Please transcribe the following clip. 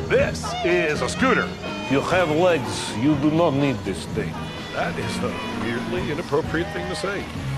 This is a scooter. You have legs. You do not need this thing. That is a weirdly inappropriate thing to say.